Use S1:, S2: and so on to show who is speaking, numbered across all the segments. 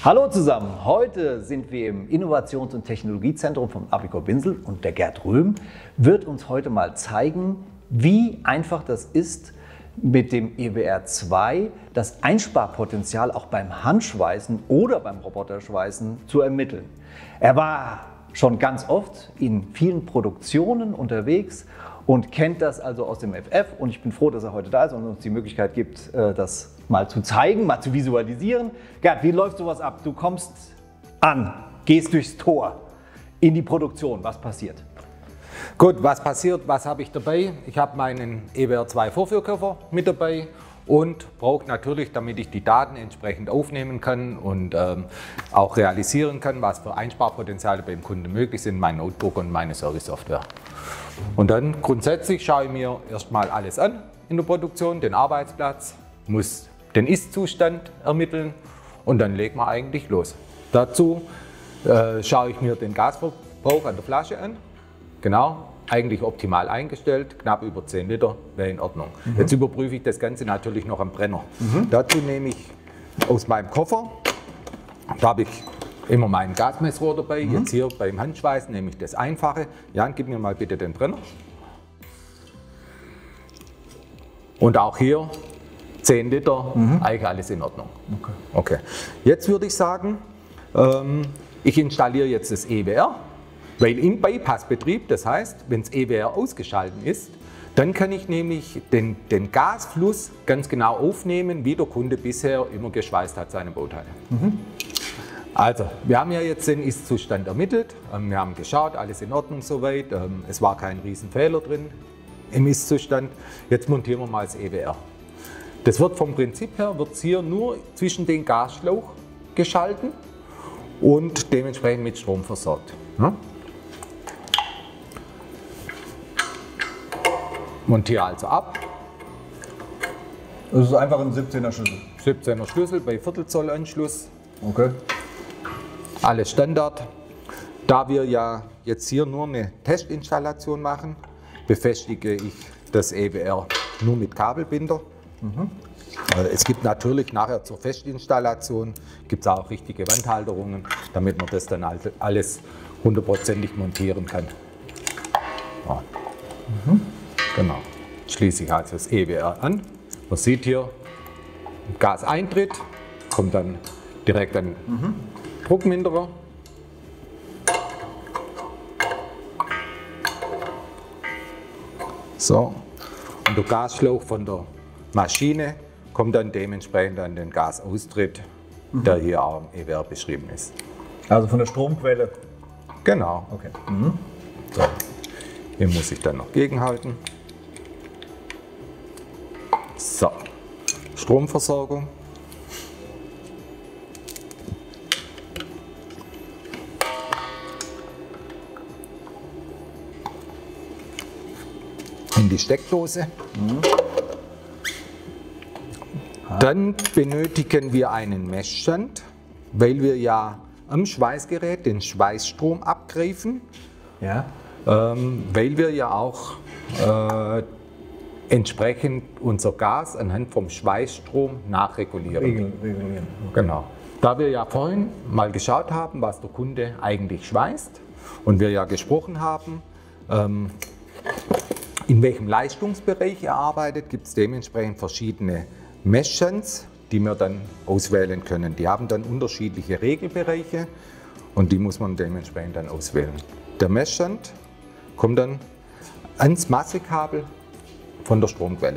S1: Hallo zusammen, heute sind wir im Innovations- und Technologiezentrum vom Apico Binzel und der Gerd Röhm wird uns heute mal zeigen, wie einfach das ist, mit dem EBR2 das Einsparpotenzial auch beim Handschweißen oder beim Roboterschweißen zu ermitteln. Er war schon ganz oft in vielen Produktionen unterwegs und kennt das also aus dem FF und ich bin froh, dass er heute da ist und uns die Möglichkeit gibt, das mal zu zeigen, mal zu visualisieren. Gerd, wie läuft sowas ab? Du kommst an, gehst durchs Tor in die Produktion. Was passiert?
S2: Gut, was passiert? Was habe ich dabei? Ich habe meinen EBR2 Vorführkoffer mit dabei und brauche natürlich, damit ich die Daten entsprechend aufnehmen kann und auch realisieren kann, was für Einsparpotenziale beim Kunden möglich sind, mein Notebook und meine Service-Software. Und dann grundsätzlich schaue ich mir erstmal alles an in der Produktion, den Arbeitsplatz, muss den Ist-Zustand ermitteln und dann legt man eigentlich los. Dazu schaue ich mir den Gasverbrauch an der Flasche an. Genau, eigentlich optimal eingestellt, knapp über 10 Liter wäre in Ordnung. Jetzt überprüfe ich das Ganze natürlich noch am Brenner. Dazu nehme ich aus meinem Koffer, da habe ich immer mein Gasmessrohr dabei. Jetzt hier beim Handschweißen nehme ich das Einfache. Jan, gib mir mal bitte den Brenner. Und auch hier 10 Liter, eigentlich alles in Ordnung. Okay. Jetzt würde ich sagen, ich installiere jetzt das EBR. Weil im Bypassbetrieb, das heißt, wenn das EBR ausgeschaltet ist, dann kann ich nämlich den Gasfluss ganz genau aufnehmen, wie der Kunde bisher immer geschweißt hat seine Bauteile. Also, wir haben ja jetzt den Ist-Zustand ermittelt, wir haben geschaut, alles in Ordnung soweit, es war kein Riesenfehler drin im Ist-Zustand. Jetzt montieren wir mal das EBR. Das wird vom Prinzip her, wird hier nur zwischen den Gasschlauch geschalten und dementsprechend mit Strom versorgt. Ja? Montiere also ab.
S1: Das ist einfach ein 17er Schlüssel.
S2: 17er Schlüssel bei Viertelzollanschluss.
S1: Okay.
S2: Alles Standard. Da wir ja jetzt hier nur eine Testinstallation machen, befestige ich das EBR nur mit Kabelbinder. Es gibt natürlich nachher zur Festinstallation gibt's auch richtige Wandhalterungen, damit man das dann alles hundertprozentig montieren kann. Ja. Genau. Schließe ich also das EBR an. Man sieht hier, Gaseintritt, kommt dann direkt ein Druckminderer. So. Und der Gasschlauch von der Maschine kommt dann dementsprechend an den Gasaustritt, der hier auch im EBR beschrieben ist.
S1: Also von der Stromquelle?
S2: Genau.
S1: Okay.
S2: So. Hier muss ich dann noch gegenhalten. So, Stromversorgung. In die Steckdose. Dann benötigen wir einen Messstand, weil wir ja am Schweißgerät den Schweißstrom abgreifen.
S1: Ja.
S2: Weil wir ja auch entsprechend unser Gas anhand vom Schweißstrom nachregulieren.
S1: Regulieren.
S2: Genau. Da wir ja vorhin mal geschaut haben, was der Kunde eigentlich schweißt und wir ja gesprochen haben, in welchem Leistungsbereich er arbeitet, gibt es dementsprechend verschiedene Messstands, die wir dann auswählen können. Die haben dann unterschiedliche Regelbereiche und die muss man dementsprechend dann auswählen. Der Messstand kommt dann ans Massekabel von der Stromquelle.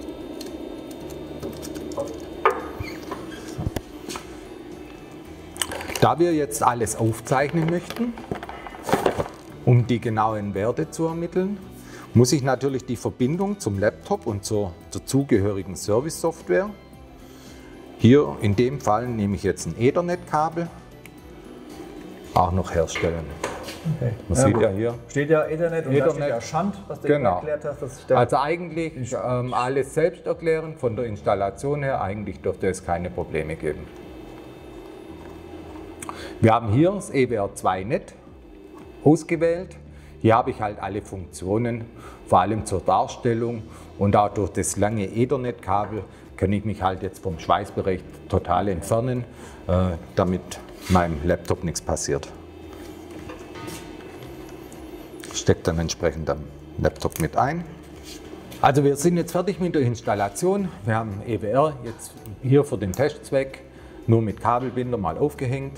S2: Da wir jetzt alles aufzeichnen möchten, um die genauen Werte zu ermitteln, muss ich natürlich die Verbindung zum Laptop und zur dazugehörigen Service-Software, hier in dem Fall nehme ich jetzt ein Ethernet-Kabel, auch noch herstellen.
S1: Okay.
S2: Man sieht ja hier.
S1: Steht ja Ethernet und da steht ja Shunt, was du eben erklärt hast. Dass ich da
S2: Also eigentlich alles selbst erklären, von der Installation her eigentlich dürfte es keine Probleme geben. Wir haben hier das EBR2 Net ausgewählt. Hier habe ich halt alle Funktionen, vor allem zur Darstellung, und auch durch das lange Ethernet-Kabel kann ich mich halt jetzt vom Schweißbereich total entfernen, damit meinem Laptop nichts passiert. Steckt dann entsprechend am Laptop mit ein. Also wir sind jetzt fertig mit der Installation. Wir haben EWR jetzt hier für den Testzweck nur mit Kabelbinder mal aufgehängt.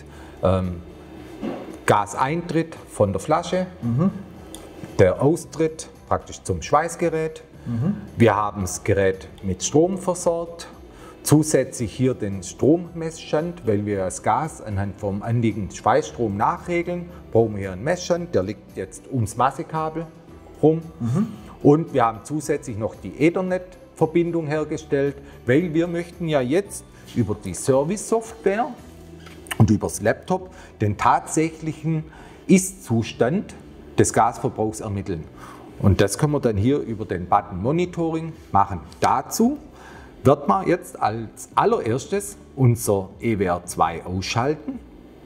S2: Gaseintritt von der Flasche, der Austritt praktisch zum Schweißgerät. Wir haben das Gerät mit Strom versorgt. Zusätzlich hier den Strommessstand, weil wir das Gas anhand vom anliegenden Schweißstrom nachregeln, brauchen wir hier einen Messstand, der liegt jetzt ums Massekabel rum. Und wir haben zusätzlich noch die Ethernet-Verbindung hergestellt, weil wir möchten ja jetzt über die Service-Software und über das Laptop den tatsächlichen Ist-Zustand des Gasverbrauchs ermitteln. Und das können wir dann hier über den Button Monitoring machen. Dazu wird man jetzt als allererstes unser EWR 2 ausschalten.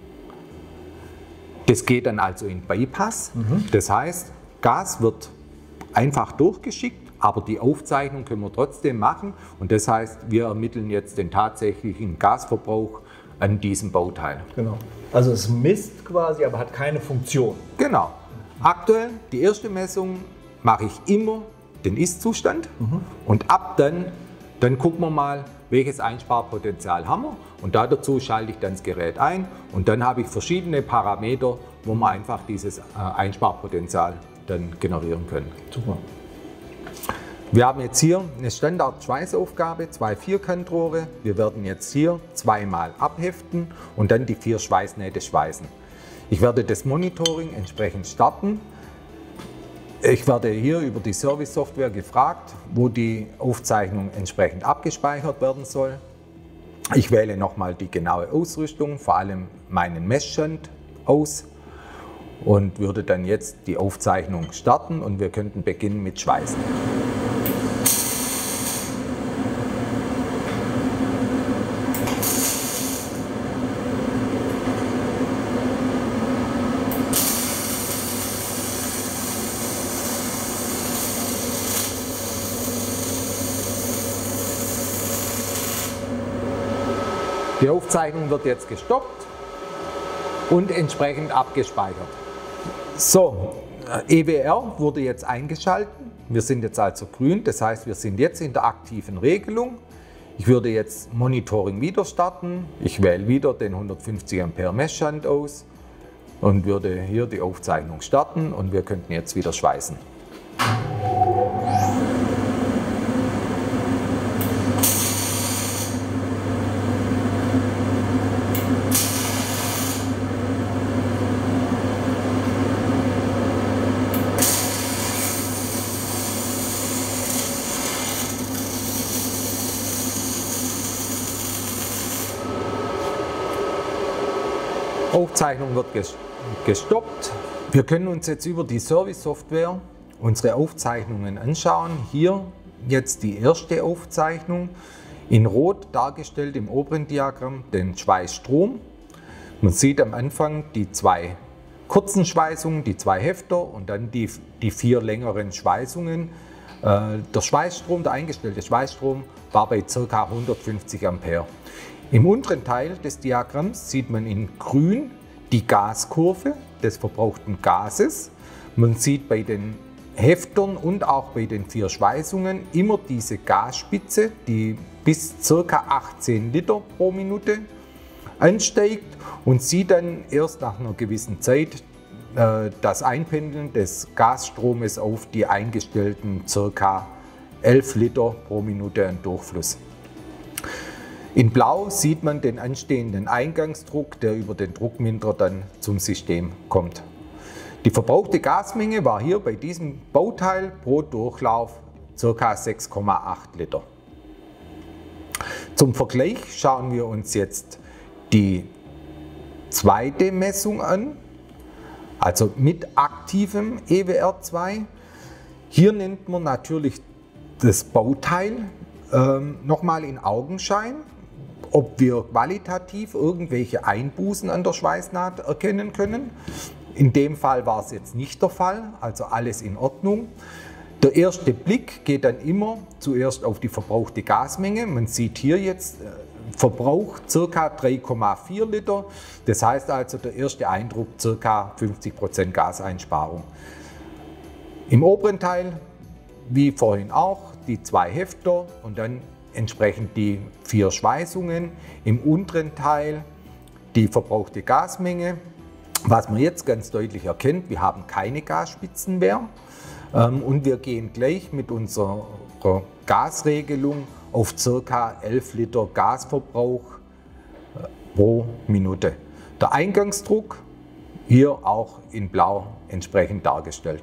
S2: Das geht dann also in Bypass. Das heißt, Gas wird einfach durchgeschickt, aber die Aufzeichnung können wir trotzdem machen. Und das heißt, wir ermitteln jetzt den tatsächlichen Gasverbrauch an diesem Bauteil.
S1: Genau. Also es misst quasi, aber hat keine Funktion.
S2: Genau. Aktuell, die erste Messung, mache ich immer den Ist-Zustand und ab dann gucken wir mal, welches Einsparpotenzial haben wir, und dazu schalte ich dann das Gerät ein und dann habe ich verschiedene Parameter, wo wir einfach dieses Einsparpotenzial dann generieren können.
S1: Super.
S2: Wir haben jetzt hier eine Standard-Schweißaufgabe, 2 Vierkantrohre. Wir werden jetzt hier zweimal abheften und dann die 4 Schweißnähte schweißen. Ich werde das Monitoring entsprechend starten. Ich werde hier über die Service-Software gefragt, wo die Aufzeichnung entsprechend abgespeichert werden soll. Ich wähle nochmal die genaue Ausrüstung, vor allem meinen Messstand aus, und würde dann jetzt die Aufzeichnung starten und wir könnten beginnen mit Schweißen. Die Aufzeichnung wird jetzt gestoppt und entsprechend abgespeichert. So, EWR wurde jetzt eingeschalten. Wir sind jetzt also grün, das heißt, wir sind jetzt in der aktiven Regelung. Ich würde jetzt Monitoring wieder starten. Ich wähle wieder den 150 Ampere Messstand aus und würde hier die Aufzeichnung starten und wir könnten jetzt wieder schweißen. Aufzeichnung wird gestoppt. Wir können uns jetzt über die Service-Software unsere Aufzeichnungen anschauen. Hier jetzt die erste Aufzeichnung, in Rot dargestellt im oberen Diagramm den Schweißstrom. Man sieht am Anfang die 2 kurzen Schweißungen, die 2 Hefter und dann die 4 längeren Schweißungen. Der Schweißstrom, der eingestellte Schweißstrom, war bei ca. 150 Ampere. Im unteren Teil des Diagramms sieht man in grün die Gaskurve des verbrauchten Gases. Man sieht bei den Heftern und auch bei den 4 Schweißungen immer diese Gasspitze, die bis ca. 18 Liter pro Minute ansteigt, und sieht dann erst nach einer gewissen Zeit das Einpendeln des Gasstromes auf die eingestellten ca. 11 Liter pro Minute an Durchfluss. In Blau sieht man den anstehenden Eingangsdruck, der über den Druckminderer dann zum System kommt. Die verbrauchte Gasmenge war hier bei diesem Bauteil pro Durchlauf ca. 6,8 Liter. Zum Vergleich schauen wir uns jetzt die zweite Messung an, also mit aktivem EWR 2. Hier nennt man natürlich das Bauteil nochmal in Augenschein, ob wir qualitativ irgendwelche Einbußen an der Schweißnaht erkennen können. In dem Fall war es jetzt nicht der Fall, also alles in Ordnung. Der erste Blick geht dann immer zuerst auf die verbrauchte Gasmenge. Man sieht hier jetzt Verbrauch ca. 3,4 Liter. Das heißt also der erste Eindruck ca. 50% Gaseinsparung. Im oberen Teil, wie vorhin auch, die 2 Hefter und dann entsprechend die 4 Schweißungen. Im unteren Teil die verbrauchte Gasmenge. Was man jetzt ganz deutlich erkennt, wir haben keine Gasspitzen mehr. Und wir gehen gleich mit unserer Gasregelung auf ca. 11 Liter Gasverbrauch pro Minute. Der Eingangsdruck hier auch in Blau entsprechend dargestellt.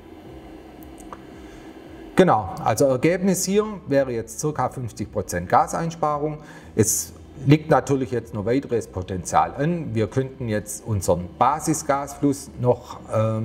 S2: Genau, also Ergebnis hier wäre jetzt ca. 50% Gaseinsparung. Es liegt natürlich jetzt noch weiteres Potenzial an. Wir könnten jetzt unseren Basisgasfluss noch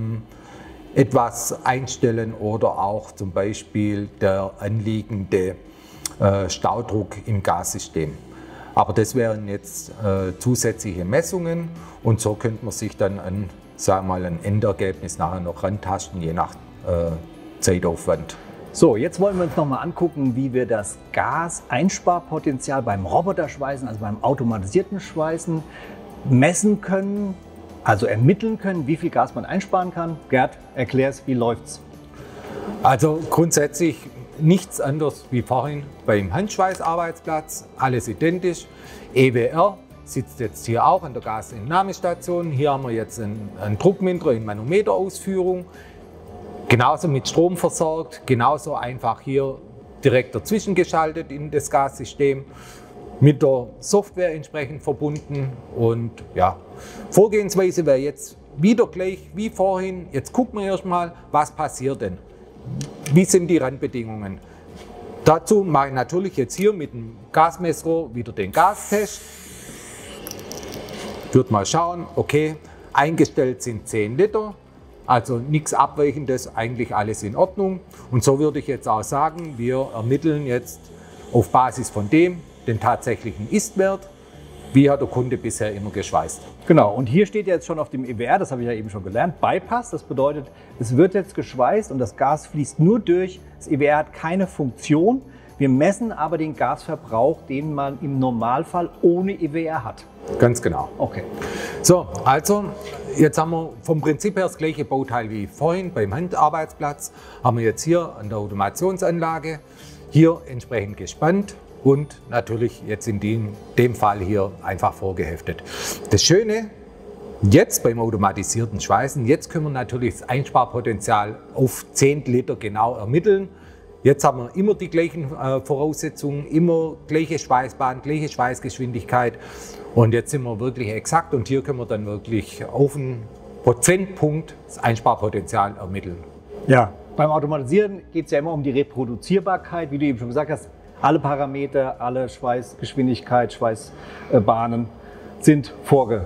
S2: etwas einstellen oder auch zum Beispiel der anliegende Staudruck im Gassystem. Aber das wären jetzt zusätzliche Messungen und so könnte man sich dann an, sagen wir mal, ein Endergebnis nachher noch rantasten, je nach Zeitaufwand.
S1: So, jetzt wollen wir uns noch mal angucken, wie wir das Gaseinsparpotenzial beim Roboterschweißen, also beim automatisierten Schweißen, messen können, also ermitteln können, wie viel Gas man einsparen kann. Gerd, erklär's, wie läuft's?
S2: Also grundsätzlich nichts anderes wie vorhin beim Handschweißarbeitsplatz, alles identisch. EWR sitzt jetzt hier auch an der Gasentnahmestation. Hier haben wir jetzt einen Druckminderer in Manometerausführung. Genauso mit Strom versorgt, genauso einfach hier direkt dazwischen geschaltet in das Gassystem, mit der Software entsprechend verbunden und ja, Vorgehensweise wäre jetzt wieder gleich wie vorhin. Jetzt gucken wir erstmal, was passiert denn? Wie sind die Randbedingungen? Dazu mache ich natürlich jetzt hier mit dem Gasmessrohr wieder den Gastest. Ich würde mal schauen, okay, eingestellt sind 10 Liter. Also nichts Abweichendes, eigentlich alles in Ordnung. Und so würde ich jetzt auch sagen, wir ermitteln jetzt auf Basis von dem den tatsächlichen Istwert. Wie hat der Kunde bisher immer geschweißt?
S1: Genau, und hier steht jetzt schon auf dem EWR, das habe ich ja eben schon gelernt, Bypass. Das bedeutet, es wird jetzt geschweißt und das Gas fließt nur durch. Das EWR hat keine Funktion. Wir messen aber den Gasverbrauch, den man im Normalfall ohne EWR hat.
S2: Ganz genau.
S1: Okay.
S2: So, also jetzt haben wir vom Prinzip her das gleiche Bauteil wie vorhin beim Handarbeitsplatz. Haben wir jetzt hier an der Automationsanlage, hier entsprechend gespannt und natürlich jetzt in dem Fall hier einfach vorgeheftet. Das Schöne jetzt beim automatisierten Schweißen, jetzt können wir natürlich das Einsparpotenzial auf 10 Liter genau ermitteln. Jetzt haben wir immer die gleichen Voraussetzungen, immer gleiche Schweißbahn, gleiche Schweißgeschwindigkeit und jetzt sind wir wirklich exakt und hier können wir dann wirklich auf einen Prozentpunkt das Einsparpotenzial ermitteln.
S1: Ja, beim Automatisieren geht es ja immer um die Reproduzierbarkeit, wie du eben schon gesagt hast. Alle Parameter, alle Schweißgeschwindigkeit, Schweißbahnen sind vorgegeben.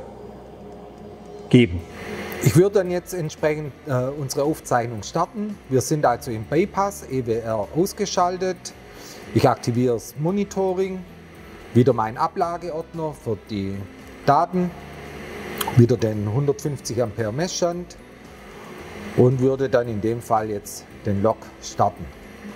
S2: Ich würde dann jetzt entsprechend unsere Aufzeichnung starten. Wir sind also im Bypass, EWR ausgeschaltet. Ich aktiviere das Monitoring, wieder meinen Ablageordner für die Daten, wieder den 150 Ampere Messstand und würde dann in dem Fall jetzt den Log starten.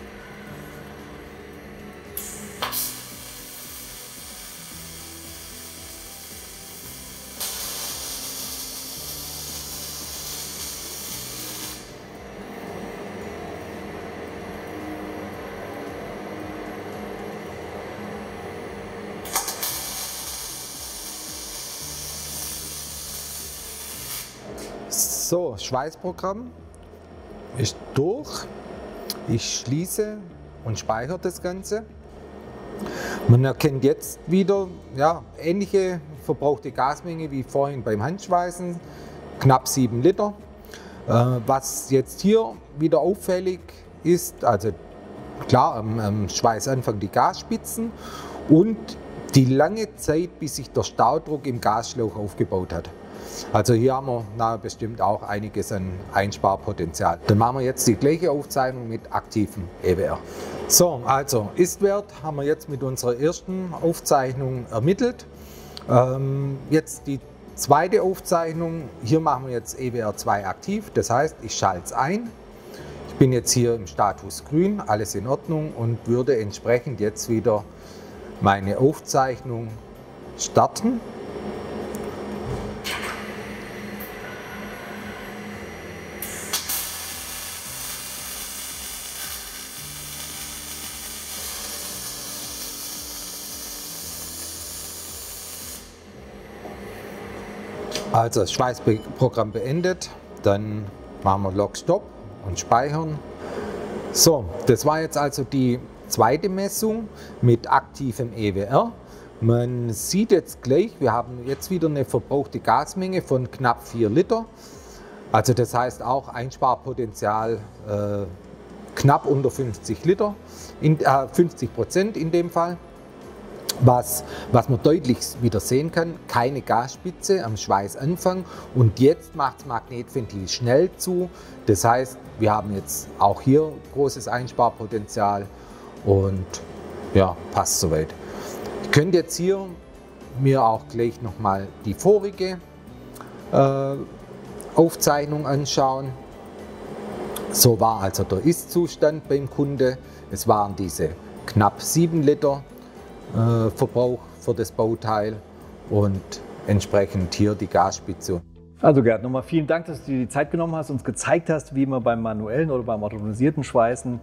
S2: So, Schweißprogramm ist durch. Ich schließe und speichere das Ganze. Man erkennt jetzt wieder ähnliche verbrauchte Gasmenge wie vorhin beim Handschweißen, knapp 7 Liter. Was jetzt hier wieder auffällig ist, also klar am Schweißanfang die Gasspitzen und die lange Zeit, bis sich der Staudruck im Gasschlauch aufgebaut hat. Also hier haben wir bestimmt auch einiges an Einsparpotenzial. Dann machen wir jetzt die gleiche Aufzeichnung mit aktivem EWR. So, also Istwert haben wir jetzt mit unserer ersten Aufzeichnung ermittelt. Jetzt die zweite Aufzeichnung. Hier machen wir jetzt EWR 2 aktiv, das heißt, ich schalte es ein. Ich bin jetzt hier im Status grün, alles in Ordnung und würde entsprechend jetzt wieder meine Aufzeichnung starten. Also das Schweißprogramm beendet, dann machen wir Log Stop und speichern. So, das war jetzt also die zweite Messung mit aktivem EWR. Man sieht jetzt gleich, wir haben jetzt wieder eine verbrauchte Gasmenge von knapp 4 Liter. Also das heißt auch Einsparpotenzial knapp unter 50 Liter, 50% in dem Fall. Was man deutlich wieder sehen kann, keine Gasspitze am Schweißanfang und jetzt macht das Magnetventil schnell zu. Das heißt, wir haben jetzt auch hier großes Einsparpotenzial und ja, passt soweit. Ich könnte jetzt hier mir auch gleich nochmal die vorige Aufzeichnung anschauen. So war also der Ist-Zustand beim Kunde. Es waren diese knapp 7 Liter Verbrauch für das Bauteil und entsprechend hier die Gasspitze.
S1: Also Gerd, nochmal vielen Dank, dass du dir die Zeit genommen hast, uns gezeigt hast, wie man beim manuellen oder beim automatisierten Schweißen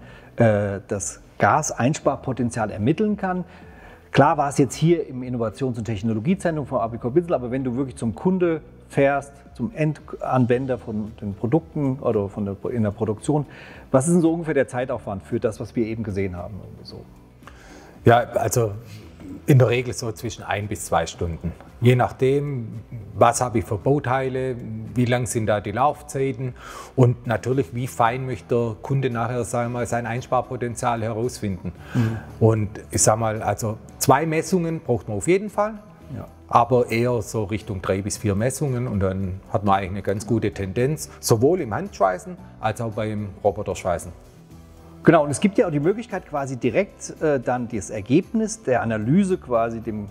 S1: das Gaseinsparpotenzial ermitteln kann. Klar war es jetzt hier im Innovations- und Technologiezentrum von Abicor Binzel, aber wenn du wirklich zum Kunde fährst, zum Endanwender von den Produkten oder in der Produktion, was ist denn so ungefähr der Zeitaufwand für das, was wir eben gesehen haben? So?
S2: Ja, also in der Regel so zwischen 1 bis 2 Stunden. Je nachdem, was habe ich für Bauteile, wie lang sind da die Laufzeiten und natürlich, wie fein möchte der Kunde nachher, sagen wir mal, sein Einsparpotenzial herausfinden. Und ich sage mal, also 2 Messungen braucht man auf jeden Fall, ja, aber eher so Richtung 3 bis 4 Messungen und dann hat man eigentlich eine ganz gute Tendenz, sowohl im Handschweißen als auch beim Roboterschweißen.
S1: Genau, und es gibt ja auch die Möglichkeit, quasi direkt dann das Ergebnis der Analyse quasi dem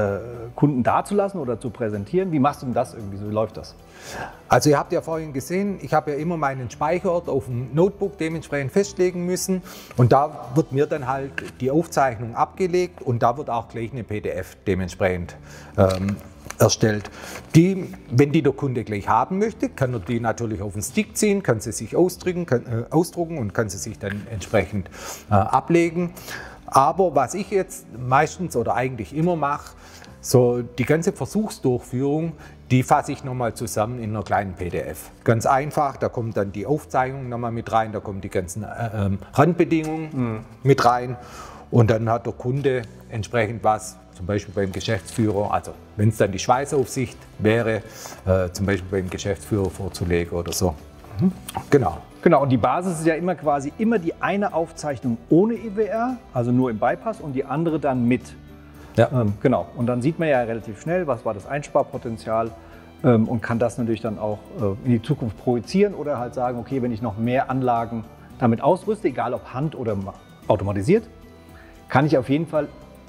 S1: Kunden dazulassen oder zu präsentieren. Wie machst du denn das irgendwie? So, wie läuft das?
S2: Also ihr habt ja vorhin gesehen, ich habe ja immer meinen Speicherort auf dem Notebook dementsprechend festlegen müssen und da wird mir dann halt die Aufzeichnung abgelegt und da wird auch gleich eine PDF dementsprechend erstellt. Wenn die der Kunde gleich haben möchte, kann er die natürlich auf den Stick ziehen, kann sie sich ausdrucken und kann sie sich dann entsprechend ablegen. Aber was ich jetzt meistens oder eigentlich immer mache, so die ganze Versuchsdurchführung, die fasse ich nochmal zusammen in einer kleinen PDF. Ganz einfach, da kommt dann die Aufzeichnung nochmal mit rein, da kommen die ganzen Randbedingungen mit rein und dann hat der Kunde entsprechend was, zum Beispiel beim Geschäftsführer, also wenn es dann die Schweißaufsicht wäre, zum Beispiel beim Geschäftsführer vorzulegen oder so. Genau.
S1: Genau, und die Basis ist ja immer quasi die eine Aufzeichnung ohne EWR, also nur im Bypass und die andere dann mit.
S2: Ja.
S1: Genau, und dann sieht man ja relativ schnell, was war das Einsparpotenzial und kann das natürlich dann auch in die Zukunft projizieren oder halt sagen, okay, wenn ich noch mehr Anlagen damit ausrüste, egal ob hand- oder automatisiert, kann ich auf jeden Fall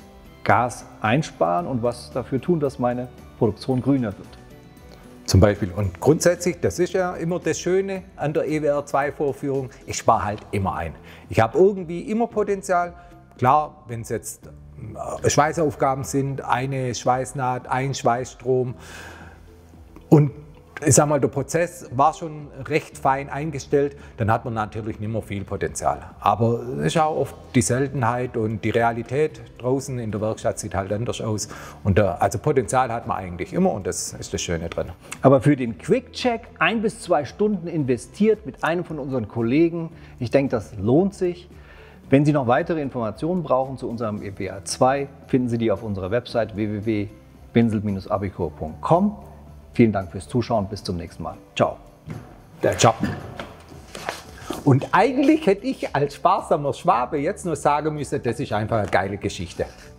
S1: Gas einsparen und was dafür tun, dass meine Produktion grüner wird.
S2: Zum Beispiel. Und grundsätzlich, das ist ja immer das Schöne an der EWR 2 Vorführung, ich spare halt immer ein. Ich habe irgendwie immer Potenzial. Klar, wenn es jetzt Schweißaufgaben sind, eine Schweißnaht, ein Schweißstrom und ich sag mal, der Prozess war schon recht fein eingestellt, dann hat man natürlich nicht mehr viel Potenzial. Aber es ist auch oft die Seltenheit und die Realität draußen in der Werkstatt sieht halt anders aus. Und also Potenzial hat man eigentlich immer und das ist das Schöne drin.
S1: Aber für den Quick-Check 1 bis 2 Stunden investiert mit einem von unseren Kollegen. Ich denke, das lohnt sich. Wenn Sie noch weitere Informationen brauchen zu unserem EWR 2, finden Sie die auf unserer Website www.binzel-abicor.com. Vielen Dank fürs Zuschauen, bis zum nächsten Mal. Ciao.
S2: Ciao. Und eigentlich hätte ich als sparsamer Schwabe jetzt nur sagen müssen, das ist einfach eine geile Geschichte.